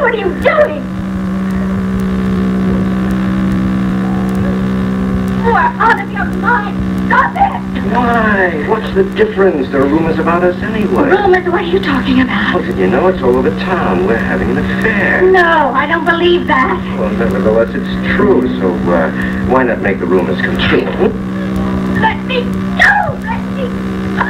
What are you doing? You are out of your mind. Stop it! Why? What's the difference? There are rumors about us anyway. Rumors? What are you talking about? Well, you know, it's all over town. We're having an affair. No, I don't believe that. Well, nevertheless, it's true. So, why not make the rumors come true? Let me go! Let me go!